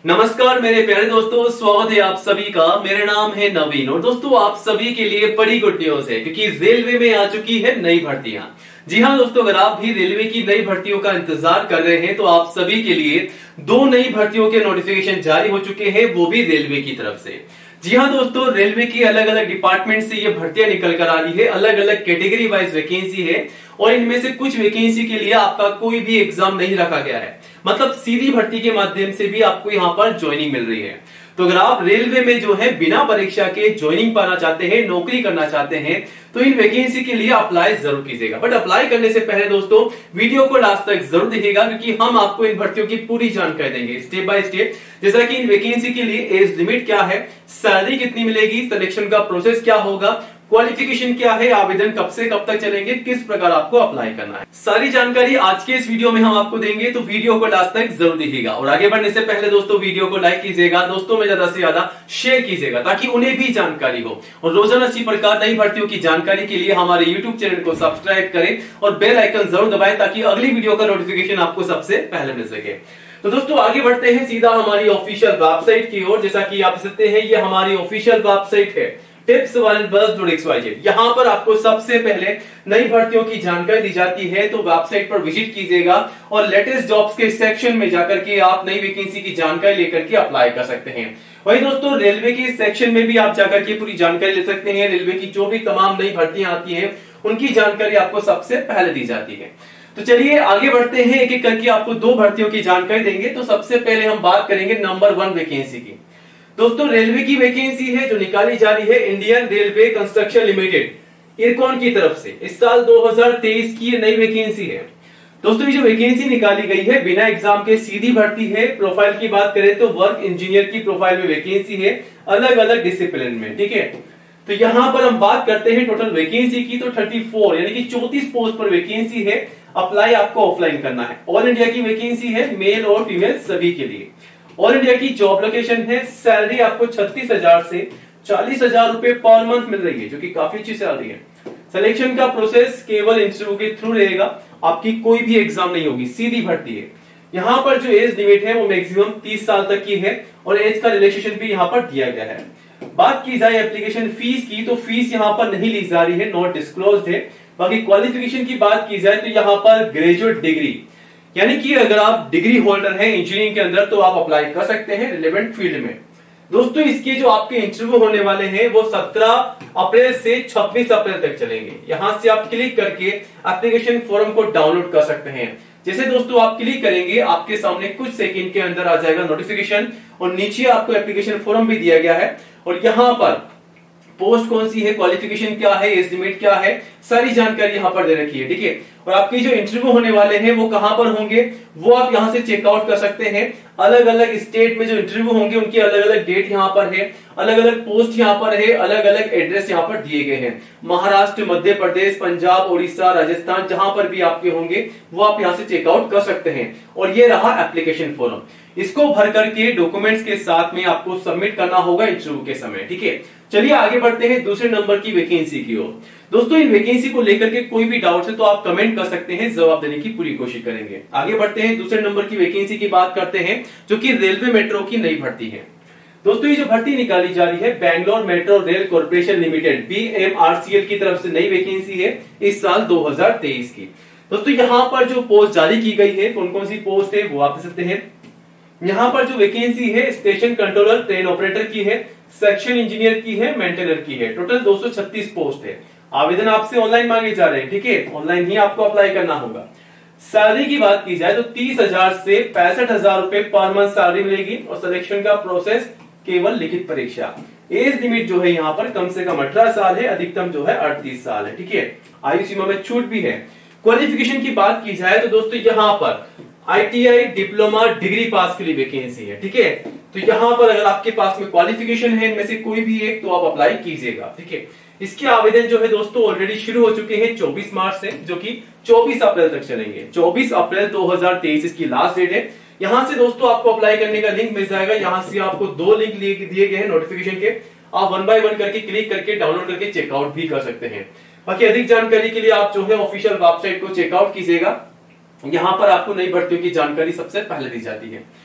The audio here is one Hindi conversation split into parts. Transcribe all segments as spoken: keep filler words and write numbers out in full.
नमस्कार मेरे प्यारे दोस्तों, स्वागत है आप सभी का। मेरा नाम है नवीन और दोस्तों आप सभी के लिए बड़ी गुड न्यूज है क्योंकि रेलवे में आ चुकी है नई भर्तियां। जी हां दोस्तों, अगर आप भी रेलवे की नई भर्तियों का इंतजार कर रहे हैं तो आप सभी के लिए दो नई भर्तियों के नोटिफिकेशन जारी हो चुके हैं, वो भी रेलवे की तरफ से। जी हां दोस्तों, रेलवे की अलग अलग डिपार्टमेंट से ये भर्तियां निकल कर आ रही है, अलग अलग कैटेगरी वाइज वैकेंसी है और इनमें से कुछ वैकेंसी के लिए आपका कोई भी एग्जाम नहीं रखा गया है, मतलब सीधी भर्ती के माध्यम से भी आपको यहां पर ज्वाइनिंग मिल रही है। तो अगर आप रेलवे में जो है बिना परीक्षा के ज्वाइनिंग पाना चाहते हैं, नौकरी करना चाहते हैं, तो इन वैकेंसी के लिए अप्लाई जरूर कीजिएगा। बट अप्लाई करने से पहले दोस्तों वीडियो को लास्ट तक जरूर देखिएगा क्योंकि हम आपको इन भर्तियों की पूरी जानकारी देंगे स्टेप बाय स्टेप, जैसा कि इन वैकेंसी के लिए एज लिमिट क्या है, सैलरी कितनी मिलेगी, सिलेक्शन का प्रोसेस क्या होगा, क्वालिफिकेशन क्या है, आवेदन कब से कब तक चलेंगे, किस प्रकार आपको अप्लाई करना है, सारी जानकारी आज के इस वीडियो में हम आपको देंगे। तो वीडियो को लास्ट तक जरूर देखिएगा और आगे बढ़ने से पहले दोस्तों वीडियो को लाइक कीजिएगा, दोस्तों में ज्यादा से ज्यादा शेयर कीजिएगा ताकि उन्हें भी जानकारी हो। और रोजाना इसी प्रकार नई भर्तियों की जानकारी के लिए हमारे यूट्यूब चैनल को सब्सक्राइब करें और बेल आइकन जरूर दबाएं ताकि अगली वीडियो का नोटिफिकेशन आपको सबसे पहले मिल सके। तो दोस्तों आगे बढ़ते हैं सीधा हमारी ऑफिशियल वेबसाइट की ओर। जैसा कि आप सकते हैं ये हमारी ऑफिशियल वेबसाइट है tips one bus dot x y z. यहाँ पर आपको सबसे पहले नई भर्तियों की जानकारी दी जाती है, तो वेबसाइट पर विजिट कीजिएगा और लेटेस्ट जॉब्स के सेक्शन में जाकर के आप नई वैकेंसी की जानकारी लेकर के अप्लाई कर सकते हैं। वही दोस्तों रेलवे के सेक्शन में भी आप जाकर के पूरी जानकारी ले सकते हैं। रेलवे की जो भी तमाम नई भर्तियां आती है उनकी जानकारी आपको सबसे पहले दी जाती है। तो चलिए आगे बढ़ते हैं, एक एक करके आपको दो भर्तियों की जानकारी देंगे। तो सबसे पहले हम बात करेंगे नंबर वन वैकेंसी की। दोस्तों रेलवे की वैकेंसी है जो निकाली जा रही है Indian railway construction limited Ircon की तरफ से। इस साल दो हज़ार तेईस की नई वैकेंसी है। दोस्तों ये जो वैकेंसी निकाली गई है बिना एग्जाम के सीधी भर्ती है। प्रोफाइल की बात करें तो वर्क इंजीनियर की प्रोफाइल में वैकेंसी है, अलग अलग डिसिप्लिन में, ठीक है। तो यहां पर हम बात करते हैं टोटल वैकेंसी की, तो चौंतीस यानी कि चौंतीस पोस्ट पर वैकेंसी है। अप्लाई आपको ऑफलाइन करना है। ऑल इंडिया की वैकेंसी है, मेल और फीमेल सभी के लिए। ऑल इंडिया की जॉब लोकेशन है। सैलरी आपको छत्तीस हजार से चालीस हजार रुपए पर मंथ मिल रही है, जो कि काफी अच्छी सैलरी है। सिलेक्शन का प्रोसेस केवल इंटरव्यू के थ्रू रहेगा, आपकी कोई भी एग्जाम नहीं होगी, सीधी भर्ती है। यहाँ पर जो एज लिमिट है वो मैक्सिमम तीस साल तक की है और एज का रिलैक्सेशन भी यहाँ पर दिया गया है। बात की जाए एप्लीकेशन फीस की, तो फीस यहाँ पर नहीं ली जा रही है, नॉट डिस्क्लोज्ड है। बाकी क्वालिफिकेशन की बात की जाए तो यहाँ पर ग्रेजुएट डिग्री, यानी कि अगर आप डिग्री होल्डर हैं इंजीनियरिंग के अंदर तो आप अप्लाई कर सकते हैं रिलेवेंट फील्ड में। दोस्तों इसके जो आपके इंटरव्यू होने वाले हैं वो सत्रह अप्रैल से छब्बीस अप्रैल तक चलेंगे। यहां से आप क्लिक करके एप्लीकेशन फॉर्म को डाउनलोड कर सकते हैं। जैसे दोस्तों आप क्लिक करेंगे आपके सामने कुछ सेकंड के अंदर आ जाएगा नोटिफिकेशन और नीचे आपको एप्लीकेशन फॉर्म भी दिया गया है और यहाँ पर पोस्ट कौन सी है, क्वालिफिकेशन क्या है, एज लिमिट क्या है, सारी जानकारी यहाँ पर दे रखी है, ठीक है। और आपके जो इंटरव्यू होने वाले हैं वो कहां पर होंगे वो आप यहां से चेकआउट कर सकते हैं। अलग अलग स्टेट में जो इंटरव्यू होंगे उनकी अलग अलग डेट यहाँ पर है, अलग अलग पोस्ट यहाँ पर है, अलग अलग एड्रेस यहाँ पर दिए गए हैं। महाराष्ट्र, मध्य प्रदेश, पंजाब, उड़ीसा, राजस्थान, जहां पर भी आपके होंगे वो आप यहाँ से चेकआउट कर सकते हैं। और ये रहा एप्लीकेशन फॉर्म, इसको भर करके डॉक्यूमेंट्स के साथ में आपको सबमिट करना होगा इंटरव्यू के समय, ठीक है। चलिए आगे बढ़ते हैं दूसरे नंबर की वैकेंसी की ओर। दोस्तों इन वैकेंसी को लेकर के कोई भी डाउट है तो आप कमेंट कर सकते हैं, जवाब देने की पूरी कोशिश करेंगे। आगे बढ़ते हैं दूसरे नंबर की वैकेंसी की बात करते हैं जो कि रेलवे मेट्रो की नई भर्ती है। दोस्तों ये जो भर्ती निकाली जा रही है Bangalore metro rail corporation limited B M R C L की तरफ से नई वैकेंसी है इस साल दो हज़ार तेईस की। दोस्तों यहाँ पर जो पोस्ट जारी की गई है, कौन कौन सी पोस्ट है वो आप देख सकते हैं। यहाँ पर जो वैकेंसी है स्टेशन कंट्रोलर, ट्रेन ऑपरेटर की है, सेक्शन इंजीनियर की है, मेंटेनर की है। टोटल दो सौ छत्तीस पोस्ट है। आवेदन आपसे ऑनलाइन मांगे जा रहे हैं, ठीक है, ऑनलाइन ही आपको अप्लाई करना होगा। सैलरी की बात की जाए तो तीस हजार से पैंसठ हजार रुपए पर मंथ सैलरी मिलेगी और सिलेक्शन का प्रोसेस केवल लिखित परीक्षा। एज लिमिट जो है यहाँ पर कम से कम अठारह साल है, अधिकतम जो है अड़तीस साल है, ठीक है। आयु सीमा में छूट भी है। क्वालिफिकेशन की बात की जाए तो दोस्तों यहाँ पर I T I diploma degree pass के लिए वैकेंसी है, ठीक है। तो यहाँ पर अगर आपके पास में क्वालिफिकेशन है इनमें से कोई भी एक तो आप अप्लाई कीजिएगा, ठीक है। इसके आवेदन जो है दोस्तों ऑलरेडी शुरू हो चुके हैं चौबीस मार्च से, जो कि चौबीस अप्रैल तक चलेंगे। चौबीस अप्रैल दो हज़ार तेईस इसकी लास्ट डेट है। यहां से दोस्तों आपको अप्लाई करने का लिंक मिल जाएगा। यहां से आपको दो लिंक दिए गए हैं नोटिफिकेशन के, आप वन बाय वन करके क्लिक करके डाउनलोड करके चेकआउट भी कर सकते हैं। बाकी अधिक जानकारी के लिए आप जो है ऑफिशियल वेबसाइट को चेकआउट कीजिएगा, यहां पर आपको नई भर्तियों की जानकारी सबसे पहले दी जाती है।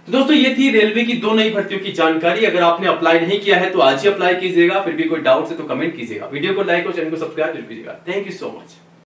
दोस्तों ये थी रेलवे की दो नई भर्तियों की जानकारी। अगर आपने अप्लाई नहीं किया है तो आज ही अप्लाई कीजिएगा। फिर भी कोई डाउट है तो कमेंट कीजिएगा। वीडियो को लाइक और चैनल को सब्सक्राइब जरूर कीजिएगा। Thank you so much.